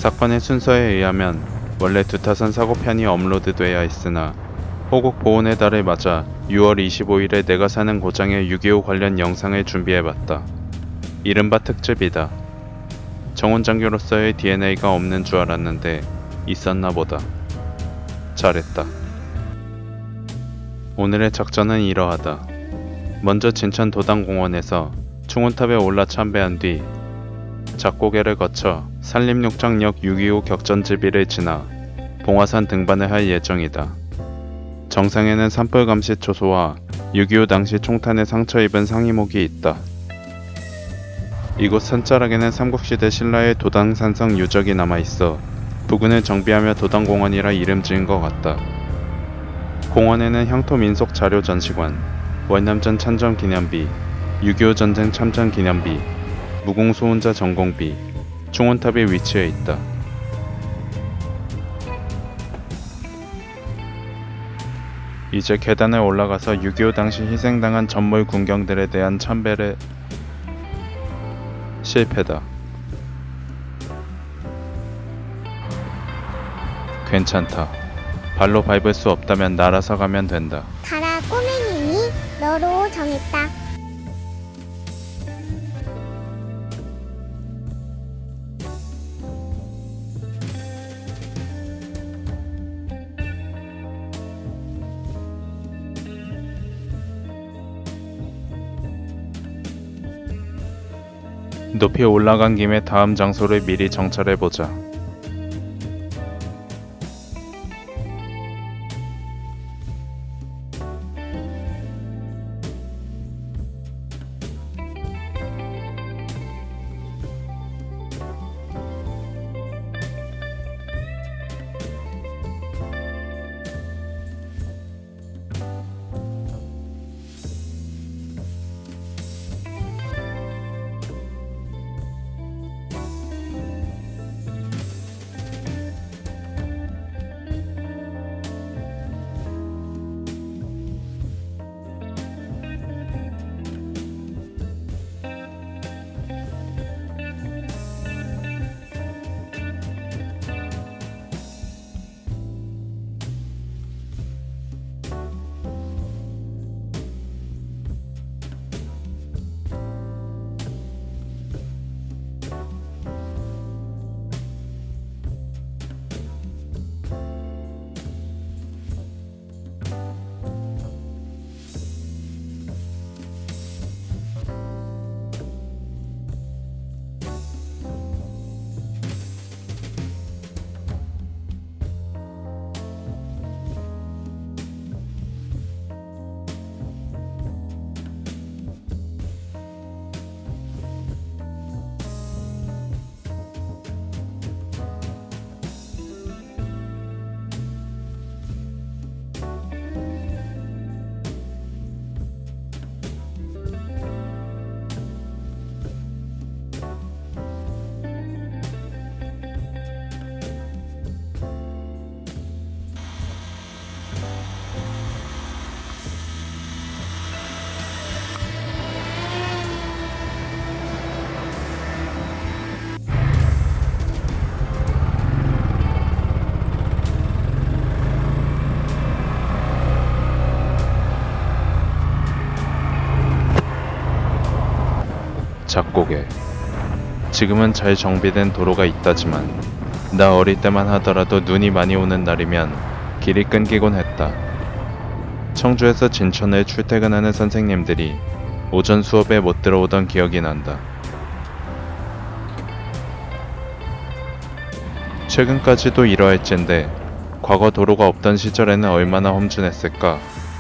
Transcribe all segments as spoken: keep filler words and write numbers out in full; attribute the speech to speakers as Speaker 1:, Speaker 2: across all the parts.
Speaker 1: 사건의 순서에 의하면 원래 두타선 사고편이 업로드돼야 했으나 호국 보훈의 달을 맞아 유월 이십오일에 내가 사는 고장의 육이오 관련 영상을 준비해봤다. 이른바 특집이다. 정훈장교로서의 디엔에이가 없는 줄 알았는데 있었나 보다. 잘했다. 오늘의 작전은 이러하다. 먼저 진천 도당공원에서 충운탑에 올라 참배한 뒤 작고개를 거쳐 산림육장역 육이오 격전지비를 지나 봉화산 등반을 할 예정이다. 정상에는 산불 감시 초소와 육이오 당시 총탄에 상처 입은 상이목이 있다. 이곳 산자락에는 삼국시대 신라의 도당산성 유적이 남아있어 부근을 정비하며 도당공원이라 이름 지은 것 같다. 공원에는 향토민속 자료 전시관, 월남전 참전 기념비, 육이오 전쟁 참전 기념비, 무공수훈자 전공비, 충운탑이 위치해 있다. 이제 계단을 올라가서 육이오 당시 희생당한 전몰 군경들에 대한 참배를 실패다. 괜찮다. 발로 밟을 수 없다면 날아서 가면 된다.
Speaker 2: 가라 꼬맹이니 너로 정했다.
Speaker 1: 높이 올라간 김에 다음 장소를 미리 정찰해보자. 작고개. 지금은 잘 정비된 도로가 있다지만 나 어릴 때만 하더라도 눈이 많이 오는 날이면 길이 끊기곤 했다. 청주에서 진천을 출퇴근하는 선생님들이 오전 수업에 못 들어오던 기억이 난다. 최근까지도 이러할진데 과거 도로가 없던 시절에는 얼마나 험준했을까.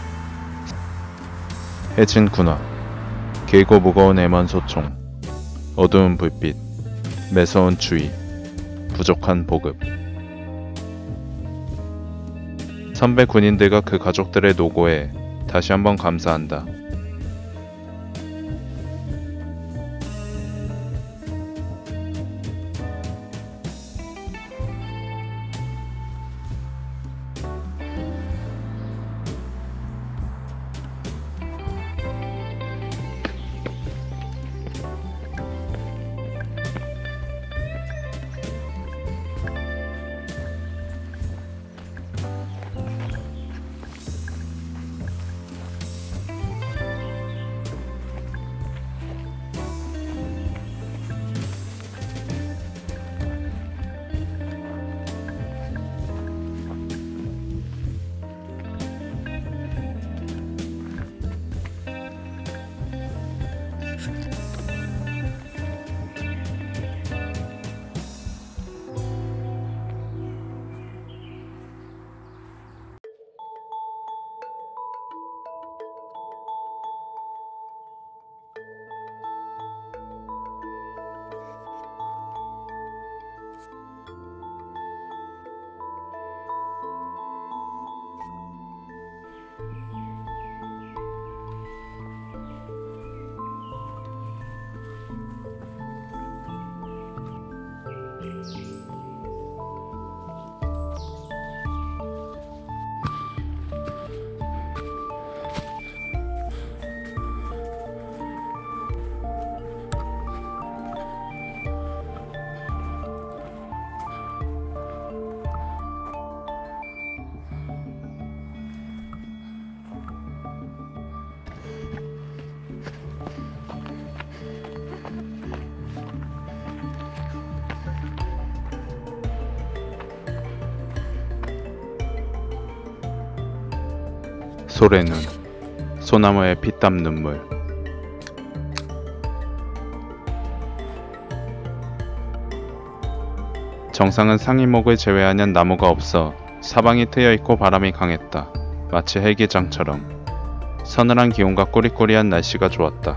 Speaker 1: 해진 군화, 길고 무거운 애먼 소총, 어두운 불빛, 매서운 추위, 부족한 보급. 선배 군인들과 그 가족들의 노고에 다시 한번 감사한다. 소래눈, 소나무의 피땀 눈물. 정상은 상이목을 제외하면 나무가 없어 사방이 트여있고 바람이 강했다. 마치 헬기장처럼. 서늘한 기온과 꾸리꾸리한 날씨가 좋았다.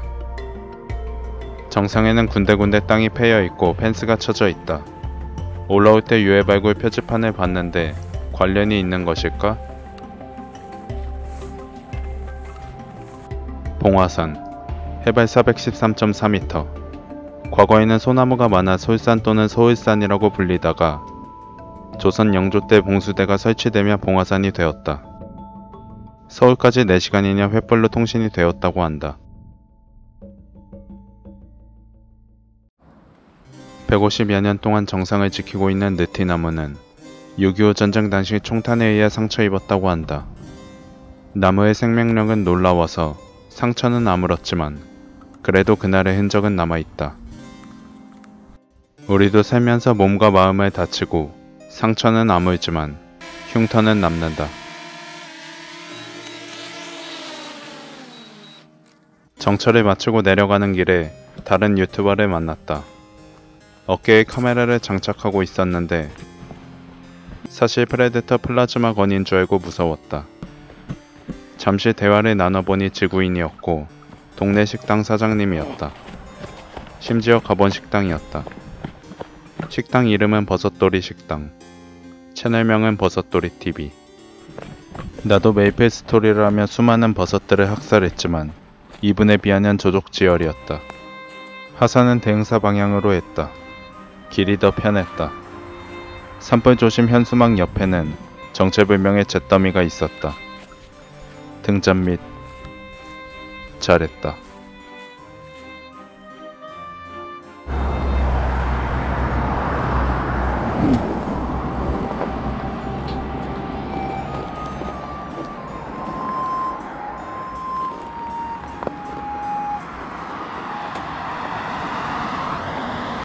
Speaker 1: 정상에는 군데군데 땅이 패여있고 펜스가 쳐져 있다. 올라올 때 유해 발굴 표지판을 봤는데 관련이 있는 것일까? 봉화산, 해발 사백십삼 점 사 미터. 과거에는 소나무가 많아 솔산 또는 소을산이라고 불리다가 조선 영조 때 봉수대가 설치되며 봉화산이 되었다. 서울까지 네 시간이냐 횃불로 통신이 되었다고 한다. 백오십여 년 동안 정상을 지키고 있는 느티나무는 육이오 전쟁 당시 총탄에 의해 상처 입었다고 한다. 나무의 생명력은 놀라워서 상처는 아물었지만 그래도 그날의 흔적은 남아있다. 우리도 살면서 몸과 마음을 다치고 상처는 아물지만 흉터는 남는다. 정철을 마치고 내려가는 길에 다른 유튜버를 만났다. 어깨에 카메라를 장착하고 있었는데 사실 프레데터 플라즈마 건인 줄 알고 무서웠다. 잠시 대화를 나눠보니 지구인이었고 동네 식당 사장님이었다. 심지어 가본 식당이었다. 식당 이름은 버섯돌이 식당. 채널명은 버섯돌이 티비. 나도 메이플 스토리를 하며 수많은 버섯들을 학살했지만 이분에 비하면 조족지열이었다. 하산은 대응사 방향으로 했다. 길이 더 편했다. 산불 조심 현수막 옆에는 정체불명의 잿더미가 있었다. 등잔 밑 잘했다.